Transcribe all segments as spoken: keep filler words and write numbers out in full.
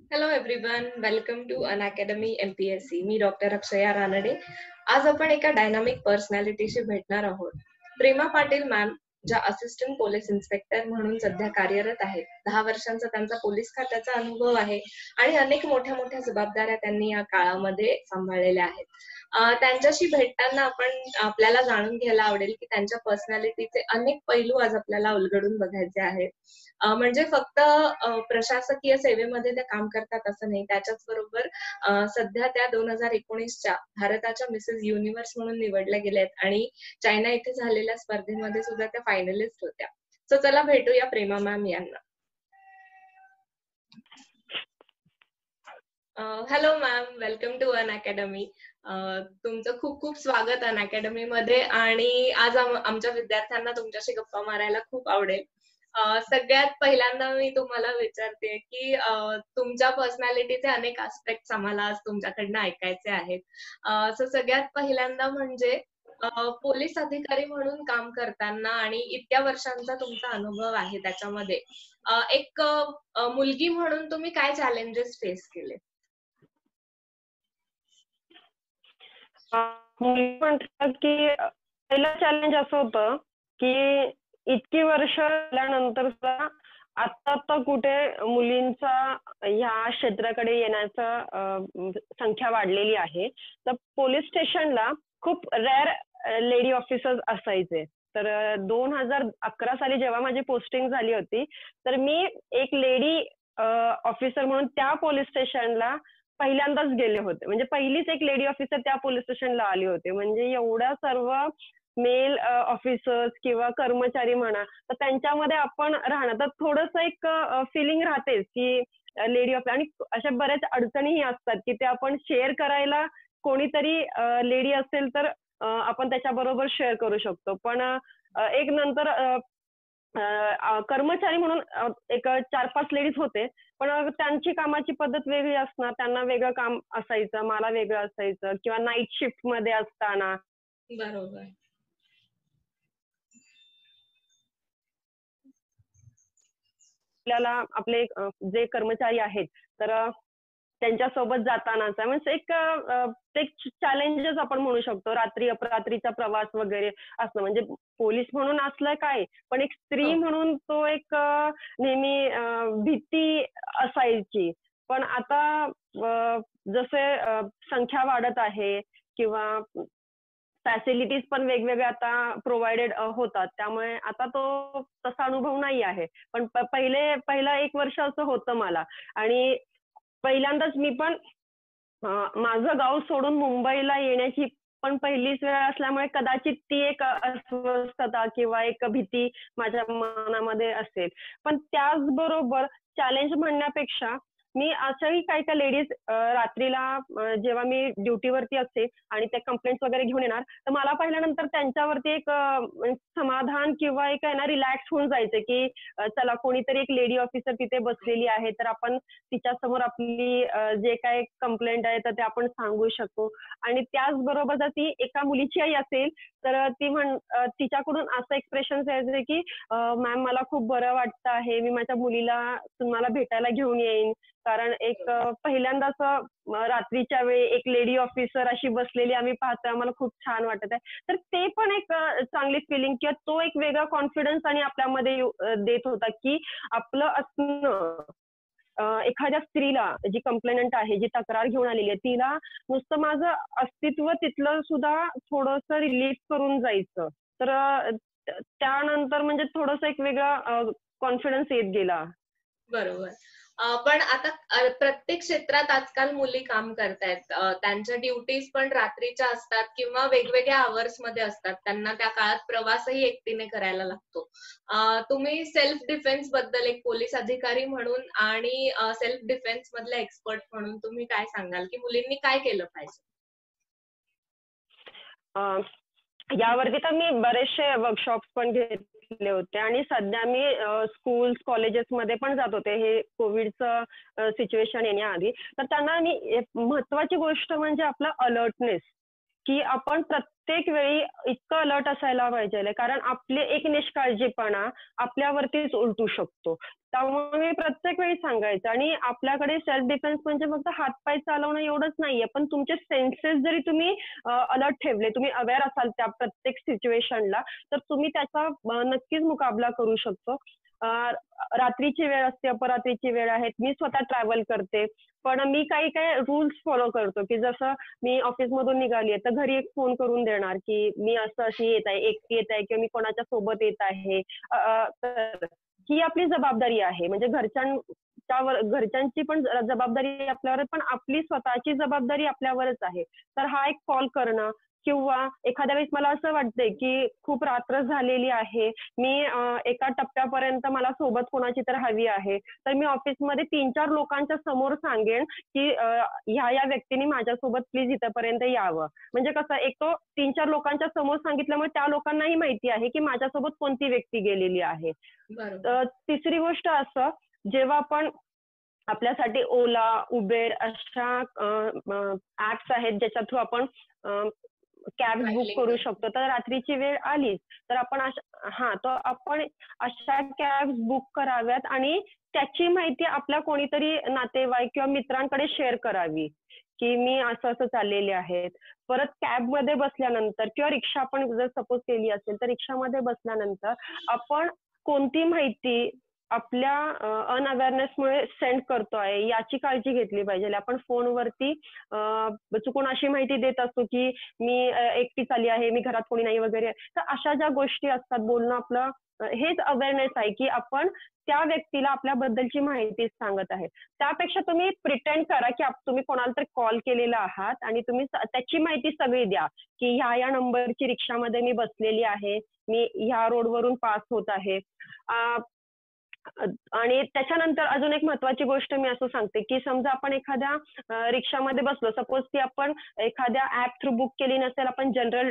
Hello everyone, welcome to Unacademy M P S C. मी doctor Akshaya Ranade. आज आपण एका डायनामिक पर्सनॅलिटीशी भेटणार आहोत. प्रेमा पाटील मॅम, ज्या असिस्टंट पोलीस इन्स्पेक्टर म्हणून सध्या कार्यरत आहेत. दहा वर्षांचा त्यांचा पोलीस खात्याचा अनुभव आहे आणि अनेक मोठ्या-मोठ्या जबाबदाऱ्या त्यांनी या काळामध्ये सांभाळलेल्या आहेत. अ, त्यांच्याशी भेटताना आपण आपल्याला जाणून घ्यायला आवडेल, की त्यांच्या पर्सनॅलिटीचे अनेक पैलू आज आपल्याला उलगडून बघायचे आहेत. अ, म्हणजे फक्त अ, प्रशासकीय सेवेमध्ये त्या काम करतात असं नाही. त्याच्याच बरोबर अ, सध्या त्या दोन हजार एकोणीसच्या भारताच्या मिसेस युनिव्हर्स म्हणून निवडल्या गेल्या आहेत आणि चायना येथे झालेल्या स्पर्धेमध्ये सुद्धा त्या फायनलिस्ट होत्या. सो चला भेटूया प्रेमा मॅम यांना. Uh, hello ma'am, welcome to Unacademy. अ, तुमचं खूप-खूप स्वागत अन अकॅडमीमध्ये आणि आज आम आमच्या विद्यार्थ्यांना तुमच्याशी गप्पा मारायला खूप आवडेल. अ, सगळ्यात पहिल्यांदा मी तुम्हाला विचारते, की अ, तुमच्या पर्सनॅलिटीचे अनेक एस्पेक्ट्स आम्हाला आज तुमच्याकडनं ऐकायचे आहेत. अ, सो सगळ्यात पहिल्यांदा म्हणजे अ, पोलीस अधिकारी म्हणून काम करताना आणि इतक्या वर्षांचा तुमचा अनुभव आहे त्याच्यामध्ये अ, एक अ, मुलगी म्हणून तुम्ही काय चॅलेंजेस फेस केले? अ, मुली म्हणतात की अ, पहिलं चॅलेंज असं होतं, की इतकी वर्ष झाल्यानंतर सुद्धा आता-आता कुठे मुलींचा ह्या क्षेत्राकडे येण्याचा अ, म, संख्या वाढलेली आहे. तर पोलीस स्टेशनला खूप रेअर लेडी ऑफिसर्स असायचे. तर अ, दोन हजार अकरा साली जेव्हा माझी पोस्टिंग झाली होती, तर मी एक लेडी ऑफिसर म्हणून त्या पोलीस स्टेशनला पहिल्यांदाच गेले होते. म्हणजे पहिलीच एक लेडी ऑफिसर त्या पोलीस स्टेशनला आली होती. म्हणजे एवढ्या सर्व मेल अ, ऑफिसर्स किंवा कर्मचारी म्हणा, तर त्यांच्यामध्ये आपण राहणं तर थोडंसं एक अ, फीलिंग राहतेच, की लेडी ऑफ आणि अशा बऱ्याच अडचणीही असतात, की ते आपण शेअर करायला कोणीतरी लेडी असेल तर अ, आपण त्याच्याबरोबर शेअर करू शकतो. पण अ, एक नंतर अ, अ, अ, कर्मचारी म्हणून अ, एक चार पाच लेडीज होते. पण अ, त्यांची कामाची पद्धत वेगळी असणार. त्यांना वेगळं काम असायचं, मला वेगळं असायचं किंवा नाईट शिफ्टमध्ये असताना बरोबर. आपल्याला आपले अ, जे कर्मचारी आहेत, तर अ, त्यांच्यासोबत जातानाचा म्हणजे एक अ, ते चॅलेंजेस आपण म्हणू शकतो. रात्री अपरात्रीचा प्रवास वगैरे असणं म्हणजे पोलीस म्हणून असलं काय, पण एक स्त्री हो. म्हणून तो एक अ, नेहमी अ, भीती असायची. पण आता अ, जसे अ, संख्या वाढत आहे किंवा फॅसिलिटीज पण वेगवेगळ्या आता प्रोव्हायडेड होतात. त्यामुळे आता तो तसा अनुभव नाही आहे. पण प पहिले पहिलं एक वर्ष असं होतं मला आणि पहिल्यांदाच मी पण अ, माझं गाव सोडून मुंबईला येण्याची पण पहिलीच वेळ असल्यामुळे कदाचित ती एक अ, अस्वस्थता किंवा एक भीती माझ्या मनामध्ये असेल. पण त्याचबरोबर चॅलेंज म्हणण्यापेक्षा मी अशाही काही-काही लेडीज रात्रीला अ, जेव्हा मी ड्युटीवरती असते आणि त्या कंप्लेंट्स वगैरे घेऊन येणार, तर मला पाहिल्यानंतर त्यांच्यावरती एक अ, समाधान किंवा एक आहे ना रिलॅक्स होऊन जायचं, की अ, चला कोणीतरी एक लेडी ऑफिसर तिथे बसलेली आहे, तर आपण तिच्यासमोर आपली अ, जे काही कंप्लेंट आहे तर ते आपण सांगू शकू आणि त्याचबरोबर जर ती एका मुलीची आई असेल, तर अ, ती म्हण अ, तिच्याकडून असं एक्सप्रेशन्स यायचे की अ, "मॅम मला खूप बरं वाटतं आहे. मी माझ्या मुलीला तुम्हाला भेटायला घेऊन येईन." कारण एक अ, पहिल्यांदा असं अ, रात्रीच्या वेळी एक लेडी ऑफिसर अशी बसलेली आम्ही पाहतोय, आम्हाला खूप छान वाटत आहे. तर ते पण एक अ, चांगली फिलिंग किंवा तो एक वेगळा कॉन्फिडन्स आणि आपल्यामध्ये येऊ अ, देत होता, की आपलं असणं अ, एखाद्या स्त्रीला जी कंप्लेनंट आहे, जी तक्रार घेऊन आलेली आहे, तिला नुसतं माझं अस्तित्व तिथलं सुद्धा थोडंसं रिलीफ करून जायचं. तर अ, त त्यानंतर म्हणजे थोडंसं एक वेगळा कॉन्फिडन्स येत गेला. बरोबर. अ, पण आता अ, प्रत्येक क्षेत्रात आजकाल मुली काम करतायत. अ, त्यांच्या ड्युटीज पण रात्रीच्या असतात किंवा वेगवेगळ्या अवर्समध्ये असतात. त्यांना त्या काळात प्रवासही एकटीने करायला लागतो. अ, तुम्ही सेल्फ डिफेन्स बद्दल एक पोलीस अधिकारी म्हणून आणि अ, सेल्फ डिफेन्स मधले एक्सपर्ट म्हणून तुम्ही काय सांगाल, की मुलींनी काय केलं पाहिजे? अ, यावरती तर मी बरेचसे वर्कशॉप्स पण घेतले होते आणि सध्या मी स्कूल्स, कॉलेजेसमध्ये पण जात होते हे कोविडचं सिच्युएशन येण्याआधी. तर त्यांना मी एक महत्त्वाची गोष्ट म्हणजे आपला अलर्टनेस. की आपण प्रत्येक वेळी इतकं अलर्ट असायला पाहिजे, कारण आपले एक निष्काळजीपणा आपल्यावरतीच उलटू शकतो. त्यामुळे मी प्रत्येक वेळी सांगायचं, आणि आपल्याकडे सेल्फ डिफेन्स म्हणजे फक्त हातपाय चालवणं एवढंच नाहीये, पण तुमचे सेन्सेस जरी तुम्ही अलर्ट ठेवले, तुम्ही अवेअर असाल त्या प्रत्येक सिच्युएशनला, तर तुम्ही त्याचा अ, नक्कीच मुकाबला करू शकतो. अ, रात्रीची वेळ असते, अपरात्रीची वेळ आहे. मी स्वतः ट्रॅव्हल करते, पण मी काही काही रूल्स फॉलो करतो, की जसं मी ऑफिसमधून निघाली आहे, तर घरी एक फोन करून देणार, की मी असं अशी येत आहे, एकटी येत आहे किंवा मी कोणाच्या सोबत येत आहे. अ, अ, तर ही आपली जबाबदारी आहे. म्हणजे घरच्यांच्यावर घरच्यांची पण ज- जबाबदारी आपल्यावर आहे, पण आपली स्वतःची जबाबदारी आपल्यावरच आहे. तर हा एक कॉल करणं, किंवा एखाद्या वेळेस मला असं वाटतंय, की खूप रात्र झालेली आहे. मी अ, एका टप्प्यापर्यंत मला सोबत कोणाची तर हवी आहे. तर मी ऑफिसमध्ये तीन चार लोकांच्या समोर सांगेन, की अ, ह्या-ह्या व्यक्तीने माझ्यासोबत प्लीज इथपर्यंत यावं. म्हणजे कसं, एक तो तीन चार लोकांच्या समोर सांगितल्यामुळे त्या लोकांनाही माहिती आहे, की माझ्यासोबत कोणती व्यक्ती गेलेली आहे. बरोबर. अ, तिसरी गोष्ट असं, जेव्हा आपण आपल्यासाठी ओला, उबेर अशा ॲप्स आहेत ज्याच्या थ्रू आपण कॅब्स बुक ट्रॅव्हलिंग करू करतो. शकतो. तर रात्रीची वेळ आलीच, तर आपण अशा हां, तर आपण अशा कॅब्स बुक कराव्यात, आणि त्याची माहिती आपल्या कोणीतरी नातेवाईक किंवा मित्रांकडे शेअर करावी, की मी असं-असं चाललेले आहेत. परत कॅबमध्ये बसल्यानंतर किंवा रिक्षा आपण जर सपोज केली असेल, तर रिक्षामध्ये बसल्यानंतर आपण कोणती माहिती आपल्या अ, अनअवेअरनेसमुळे सेंड करतोय याची काळजी घेतली पाहिजे. आपण फोनवरती अ, चुकून अशी माहिती देत असतो, की मी अ, एकटीच आली आहे, मी घरात कोणी नाही वगैरे. तर अशा ज्या गोष्टी असतात, बोलणं आपलं अ, हेच अवेअरनेस आहे, की आपण त्या व्यक्तीला आपल्याबद्दलची माहिती सांगत आहे. त्यापेक्षा तुम्ही प्रिटेंड करा, की आप तुम्ही कोणाला तरी कॉल केलेला आहात आणि तुम्ही स त्याची माहिती सगळी द्या, की ह्या-ह्या नंबरची रिक्षामध्ये मी बसलेली आहे, मी ह्या रोडवरून पास होत आहे. अ, अ, आणि त्याच्यानंतर अजून एक महत्त्वाची गोष्ट मी असं सांगते, की समजा आपण एखाद्या अ, रिक्षामध्ये बसलो. सपोज ती आपण एखाद्या ॲप थ्रू बुक केली नसेल, आपण जनरल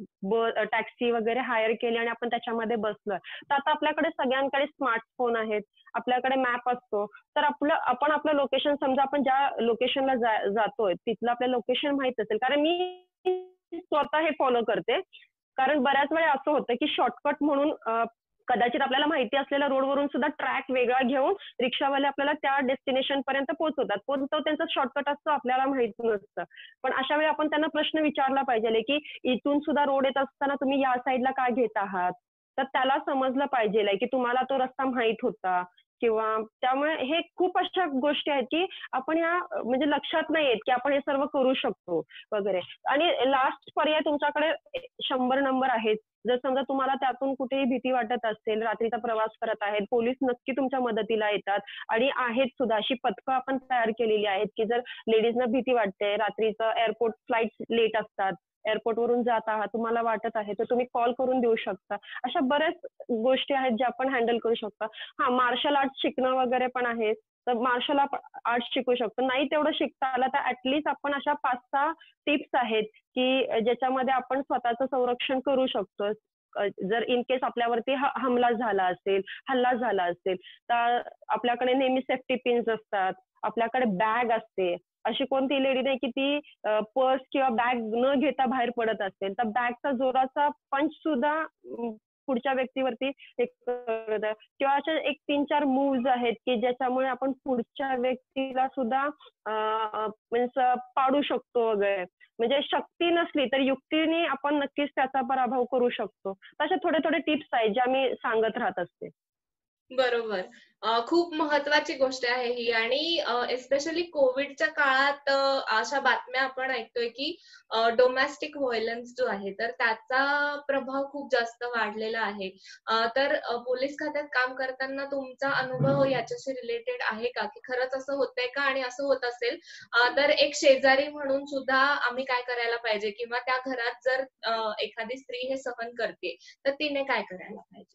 टॅक्सी वगैरे हायर केली आणि आपण त्याच्यामध्ये बसलोय. तर आता आपल्याकडे सगळ्यांकडे स्मार्टफोन आहेत. आपल्याकडे मॅप असतो. तर आपलं आपण आपलं लोकेशन, समजा आपण ज्या लोकेशनला जा जातोय, तिथलं आपलं लोकेशन माहीत असेल. कारण मी स्वतः हे फॉलो करते. कारण बऱ्याच वेळा असं होतं, की शॉर्टकट म्हणून अ, कदाचित आपल्याला माहिती असलेल्या रोडवरून सुद्धा ट्रॅक वेगळा घेऊन रिक्षावाले आपल्याला त्या डेस्टिनेशन पर्यंत पोहोचवतात. पण तो त्यांचा शॉर्टकट असतो, आपल्याला माहित नसतं. पण अशा वेळी आपण त्यांना प्रश्न विचारला पाहिजे, की इथून सुद्धा रोड येत असताना तुम्ही या साईडला का घेत आहात? तर त्याला समजलं पाहिजे, की तुम्हाला तो रस्ता माहीत होता, किंवा त्यामुळे हे खूप अशा गोष्टी आहेत, की आपण या अ, म्हणजे लक्षात नाही येत, की आपण हे सर्व करू शकतो वगैरे. आणि लास्ट पर्याय तुमच्याकडे शंभर नंबर आहेत. जर समजा तुम्हाला त्यातून कुठेही भीती वाटत असेल, रात्रीचा प्रवास करत आहेत, पोलीस नक्की तुमच्या मदतीला येतात आणि आहेत सुद्धा. अशी पथकं आपण तयार केलेली आहेत, की जर लेडीजना भीती वाटते, रात्रीचं एअरपोर्ट फ्लाइट्स लेट असतात, एअरपोर्टवरून जात आहात, तुम्हाला वाटत आहे, तर तुम्ही कॉल करून देऊ शकता. अशा बऱ्याच गोष्टी आहेत ज्या आपण हँडल करू शकतो. हां, मार्शल आर्ट्स शिकणं वगैरे पण आहे. तर मार्शल आर्ट्स शिकू शकतो. नाही तेवढं शिकता आलं तर ॲट आपण अशा पाच सहा टिप्स आहेत, की ज्याच्यामध्ये आपण स्वतःचं संरक्षण करू शकतो. अ, जर इन केस आपल्यावरती ह हमला झाला असेल, हल्ला झाला असेल, तर आपल्याकडे नेहमी सेफ्टी पिन्स असतात. आपल्याकडे बॅग असते. अशी कोणती लेडी नाही, की ती पर्स किंवा बॅग न घेता बाहेर पडत असेल, तर बॅगचा जोराचा पंच सुद्धा अ, पुढच्या व्यक्तीवरती हे करत आहे. किंवा अशा एक तीन चार मूव्हज आहेत, की ज्याच्यामुळे आपण पुढच्या व्यक्तीला सुद्धा मीन्स पाडू शकतो वगैरे. म्हणजे शक्ती नसली तर युक्तीने आपण नक्कीच त्याचा पराभव करू शकतो. अशा थोडे-थोडे टिप्स आहेत ज्या मी सांगत राहत असते. बरोबर. अ, खूप महत्त्वाची गोष्ट आहे ही आणि अ, एस्पेशली कोविडच्या काळात अ, अशा बातम्या आपण ऐकतोय, की अ, डोमेस्टिक व्हायलन्स जो आहे, तर त्याचा प्रभाव खूप जास्त वाढलेला आहे. अ, तर अ, पोलीस खात्यात काम करताना तुमचा अनुभव याच्याशी रिलेटेड आहे का? की खरंच असं होतंय का? आणि असं होत असेल अ, तर एक शेजारी म्हणून सुद्धा आम्ही काय करायला पाहिजे? किंवा त्या घरात जर अ, एखादी स्त्री हे सहन करते, तर तिने काय करायला पाहिजे?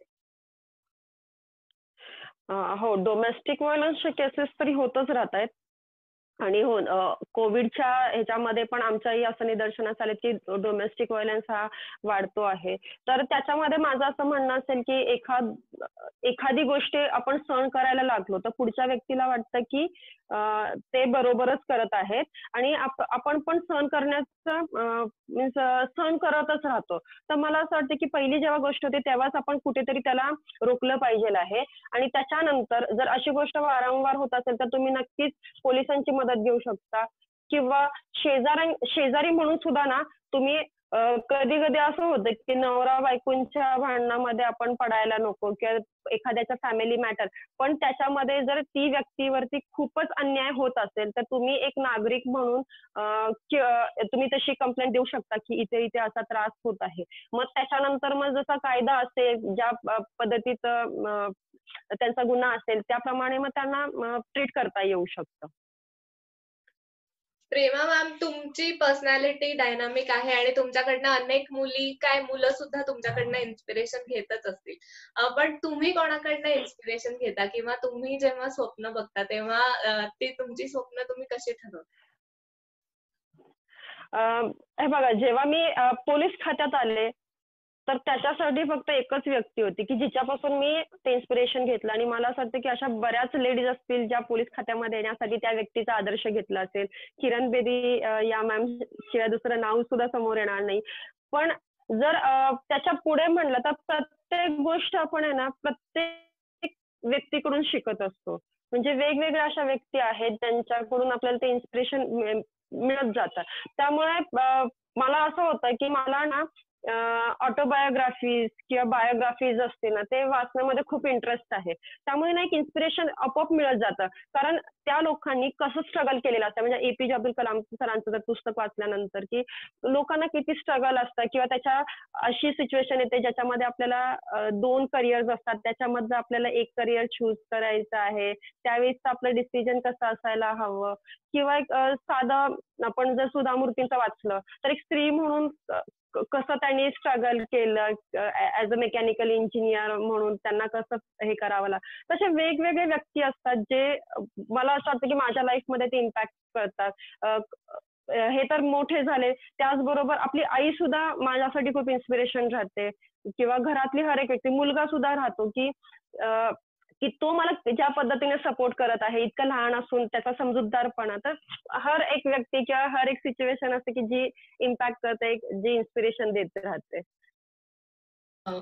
अ, हो, डोमेस्टिक व्हायलन्सचे केसेस तरी होतच राहतायत. आणि हो कोविडच्या ह्याच्यामध्ये पण आमच्याही असं निदर्शनास आले की डोमेस्टिक व्हायलन्स हा वाढतो आहे. तर त्याच्यामध्ये माझं असं म्हणणं असेल की एखाद एखादी गोष्ट आपण सहन करायला लागलो तर पुढच्या व्यक्तीला वाटतं की अं, ते बरोबरच करत आहेत आणि आप- आपण पण सहन करण्याचं मीन्स सहन करतच राहतो. तर मला असं वाटतं की पहिली जेव्हा गोष्ट होती तेव्हाच आपण कुठेतरी त्याला रोखलं पाहिजे आहे आणि त्याच्यानंतर जर अशी गोष्ट वारंवार होत असेल तर तुम्ही नक्कीच पोलिसांची मदत घेऊ शकता किंवा शेजाऱ्यां शेजारी म्हणून सुद्धा ना तुम्ही कधी कधी असं होतं की नवरा बायकोंच्या भांडणामध्ये आपण पडायला नको किंवा एखाद्याचा फॅमिली मॅटर पण त्याच्यामध्ये जर ती व्यक्तीवरती खूपच अन्याय होत असेल तर तुम्ही एक नागरिक म्हणून अं, कि- अं, तुम्ही तशी कंप्लेंट देऊ शकता की इथे इथे असा त्रास होत आहे. मग त्याच्यानंतर मग जसा कायदा असेल ज्या अं, पद्धतीत अं, त्यांचा गुन्हा असेल त्याप्रमाणे मग त्यांना ट्रीट करता येऊ शकतं. प्रेमा मॅम, तुमची पर्सनॅलिटी डायनामिक आहे आणि तुमच्याकडनं अनेक मुली काय मुलं सुद्धा तुमच्याकडनं इन्स्पिरेशन घेतच असतील. अ, पण तुम्ही कोणाकडनं इन्स्पिरेशन घेता किंवा तुम्ही जेव्हा स्वप्न बघता तेव्हा अ, ती तुमची स्वप्न तुम्ही कशी ठरवता? अं, हे बघा जेव्हा मी अं, पोलीस खात्यात आले तर त्याच्यासाठी फक्त एकच व्यक्ती होती की जिच्यापासून मी ते इन्स्पिरेशन घेतलं आणि मला असं वाटतं की अशा बऱ्याच लेडीज असतील ज्या पोलीस खात्यामध्ये येण्यासाठी त्या व्यक्तीचा आदर्श घेतला असेल. किरण बेदी अं, या मॅम शिवाय दुसरं नाव सुद्धा समोर येणार नाही. पण जर अं, त्याच्या पुढे म्हणलं तर प्रत्येक गोष्ट आपण आहे ना प्रत्येक व्यक्तीकडून शिकत असतो. म्हणजे वेगवेगळ्या अशा व्यक्ती आहेत ज्यांच्याकडून आपल्याला ते इन्स्पिरेशन मिळत जातं. त्यामुळे अं, मला असं होतं की मला ना ऑटोबायोग्राफीज किंवा बायोग्राफीज असते ना ते वाचण्यामध्ये खूप इंटरेस्ट आहे. त्यामुळे ना एक इन्स्पिरेशन आपोआप मिळत जातं. कारण त्या लोकांनी कसं स्ट्रगल केलेलं असतं म्हणजे एपीजे अब्दुल कलाम सरांचं जर पुस्तक वाचल्यानंतर की लोकांना किती स्ट्रगल असतं किंवा त्याच्या अशी सिच्युएशन येते ज्याच्यामध्ये आपल्याला अ, दोन करिअर्स असतात त्याच्यामधलं आपल्याला एक करिअर चूज करायचं आहे. त्यावेळेस आपलं डिसिजन कसं असायला हवं किंवा एक अ, साधं आपण जर सुधा मूर्तींचं वाचलं तर एक स्त्री म्हणून अ, क- कसं त्यांनी स्ट्रगल केलं ऍज अ मेकॅनिकल इंजिनियर म्हणून त्यांना कसं हे करावं लागतं. तसे वेगवेगळे व्यक्ती असतात जे अ, मला असं वाटतं की माझ्या लाईफमध्ये ते इम्पॅक्ट करतात. अ, अ, हे तर मोठे झाले त्याचबरोबर आपली आई सुद्धा माझ्यासाठी खूप इन्स्पिरेशन राहते किंवा घरातली हर एक व्यक्ती मुलगा सुद्धा राहतो की अ, की तो मला ज्या पद्धतीने सपोर्ट करत आहे इतकं लहान असून त्याचा समजूतदारपणा तर हर एक व्यक्ती किंवा हर एक सिच्युएशन असते की जी इम्पॅक्ट करते जी इन्स्पिरेशन देत राहते.